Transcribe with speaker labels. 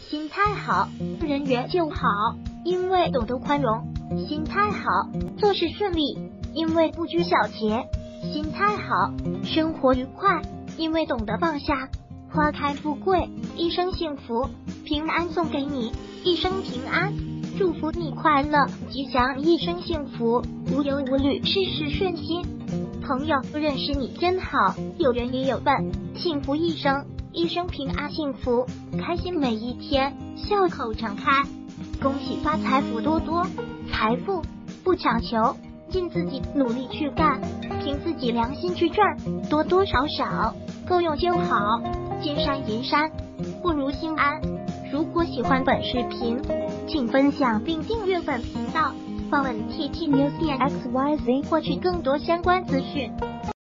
Speaker 1: 心态好，人缘就好，因为懂得宽容；心态好，做事顺利，因为不拘小节；心态好，生活愉快，因为懂得放下。花开富贵，一生幸福，平安送给你，一生平安，祝福你快乐吉祥，一生幸福，无忧无虑，事事顺心。朋友，认识你真好，有缘也有份，幸福一生，一生平安幸福，开心每一天，笑口常开。恭喜发财，福多多，财富不强求，尽自己努力去干，凭自己良心去赚，多多少少够用就好。金山银山不如心安。如果喜欢本视频，请分享并订阅本频道，访问 TT News XYZ 获取更多相关资讯。